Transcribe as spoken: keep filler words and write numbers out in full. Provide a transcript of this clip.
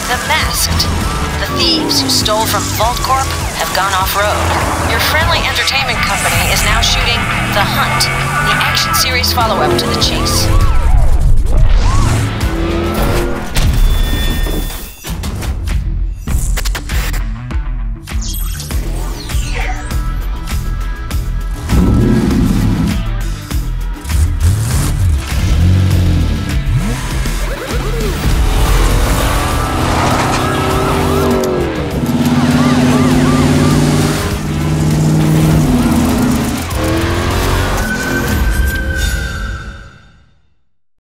The Masked. The thieves who stole from Vault Corp have gone off-road. Your friendly entertainment company is now shooting The Hunt, the action series follow-up to The Chase.